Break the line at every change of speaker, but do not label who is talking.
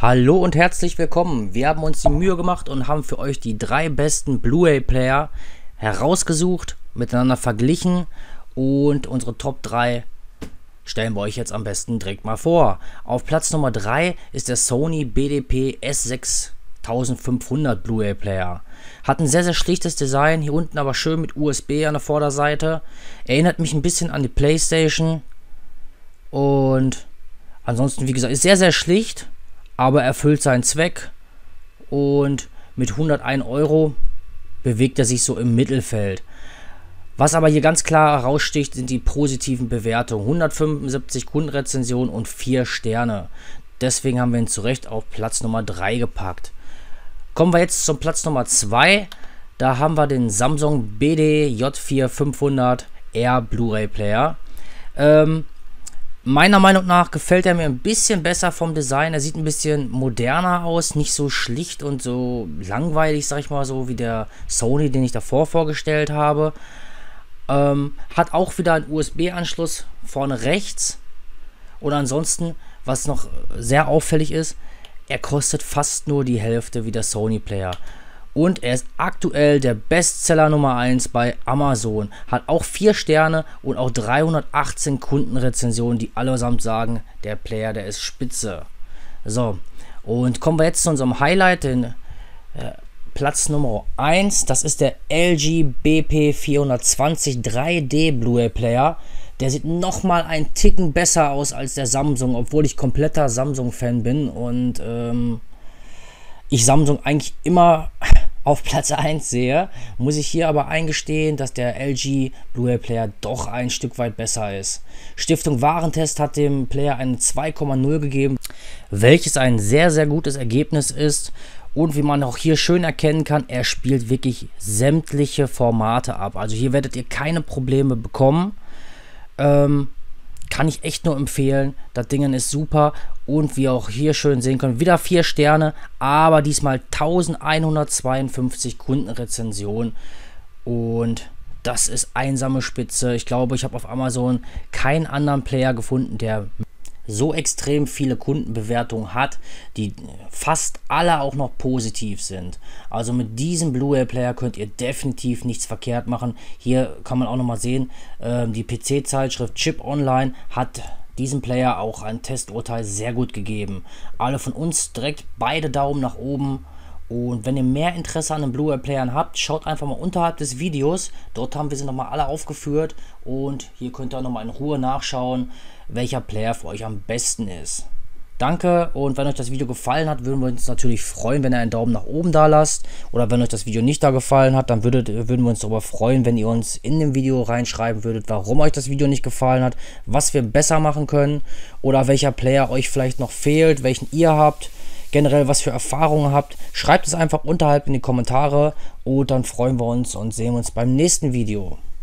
Hallo und herzlich willkommen. Wir haben uns die Mühe gemacht und haben für euch die 3 besten Blu-ray-Player herausgesucht, miteinander verglichen und unsere Top 3 stellen wir euch jetzt am besten direkt mal vor. Auf Platz Nummer 3 ist der Sony BDP S6500 Blu-ray-Player. Hat ein sehr schlichtes Design, hier unten aber schön mit USB an der Vorderseite. Erinnert mich ein bisschen an die PlayStation und ansonsten, wie gesagt, ist sehr schlicht, aber erfüllt seinen Zweck und mit 101 € bewegt er sich so im Mittelfeld. Was aber hier ganz klar heraussticht, sind die positiven Bewertungen. 175 Kundenrezensionen und 4 Sterne. Deswegen haben wir ihn zu Recht auf Platz Nummer 3 gepackt. Kommen wir jetzt zum Platz Nummer 2. Da haben wir den Samsung BD-J4-500R Blu-ray Player. Meiner Meinung nach gefällt er mir ein bisschen besser vom Design. Er sieht ein bisschen moderner aus, nicht so schlicht und so langweilig, sag ich mal, so wie der Sony, den ich davor vorgestellt habe. Hat auch wieder einen USB-Anschluss vorne rechts. Und ansonsten, was noch sehr auffällig ist, er kostet fast nur die Hälfte wie der Sony Player. Und er ist aktuell der Bestseller Nummer 1 bei Amazon. Hat auch 4 Sterne und auch 318 Kundenrezensionen, die allesamt sagen, der Player, der ist spitze. So, und kommen wir jetzt zu unserem Highlight, den Platz Nummer 1. Das ist der LG BP420 3D Blu-ray Player. Der sieht nochmal einen Ticken besser aus als der Samsung, obwohl ich kompletter Samsung-Fan bin und ich Samsung eigentlich immer auf Platz 1 sehe, muss ich hier aber eingestehen, dass der LG Blu-ray Player doch ein Stück weit besser ist. Stiftung Warentest hat dem Player eine 2,0 gegeben, welches ein sehr gutes Ergebnis ist. Und wie man auch hier schön erkennen kann, er spielt wirklich sämtliche Formate ab. Also hier werdet ihr keine Probleme bekommen. Kann ich echt nur empfehlen. Das Ding ist super. Und wie ihr auch hier schön sehen könnt, wieder 4 Sterne, aber diesmal 1152 Kundenrezensionen. Und das ist einsame Spitze. Ich glaube, ich habe auf Amazon keinen anderen Player gefunden, der so extrem viele Kundenbewertungen hat, die fast alle auch noch positiv sind. Also mit diesem Blu-ray-Player könnt ihr definitiv nichts verkehrt machen. Hier kann man auch nochmal sehen, die PC-Zeitschrift Chip Online hat diesem Player auch ein Testurteil sehr gut gegeben. Alle von uns direkt beide Daumen nach oben. Und wenn ihr mehr Interesse an den Blu-ray-Playern habt, schaut einfach mal unterhalb des Videos. Dort haben wir sie nochmal alle aufgeführt. Und hier könnt ihr nochmal in Ruhe nachschauen, welcher Player für euch am besten ist. Danke, und wenn euch das Video gefallen hat, würden wir uns natürlich freuen, wenn ihr einen Daumen nach oben da lasst. Oder wenn euch das Video nicht da gefallen hat, dann würden wir uns darüber freuen, wenn ihr uns in dem Video reinschreiben würdet, warum euch das Video nicht gefallen hat, was wir besser machen können oder welcher Player euch vielleicht noch fehlt, welchen ihr habt. Generell, was für Erfahrungen habt, schreibt es einfach unterhalb in die Kommentare und dann freuen wir uns und sehen uns beim nächsten Video.